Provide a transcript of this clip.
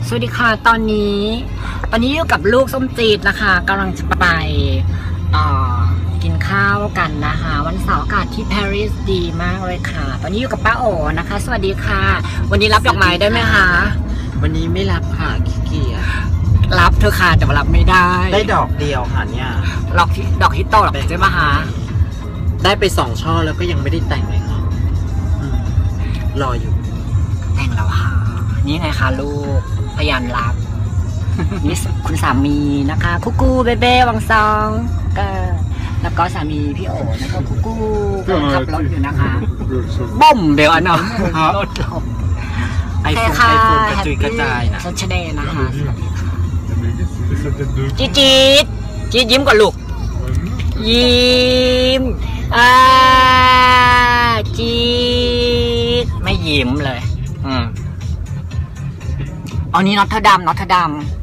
สวัสดีค่ะตอนนี้อยู่กับลูกส้มจีดนะคะกำลังจะไปกินข้าวกันนะคะวันเสาร์อากาศที่ปารีสดีมากเลยค่ะตอนนี้อยู่กับป้าโอนะคะสวัสดีค่ะวันนี้รับดอกไม้ได้ไหมคะวันนี้ไม่รับค่ะขี้เกียจรับเธอค่ะแต่ว่ารับไม่ได้ดอกเดียวค่ะเนี่ยดอกฮิตโตหรอใช่ไหมคะได้ไป2 ช่อแล้วก็ยังไม่ได้แต่งเลยค่ะรออยู่แต่งแล้วค่ะนี่ไงคะลูกพยานรับนี่คุณสามีนะคะคุกูเบเบ้วังซองก็แล้วก็สามีพี่โอนะคะคุกูขับรถอยู่นะคะบ่มเดี๋ยวอันเนาะรถลมไอโฟนกระจุยกระจายนะชัดเจนนะคะจี๊ดยิ้มก่อนลูกยิ้มจี๊ดไม่ยิ้มเลยอันนี้นอตเทอร์ดัม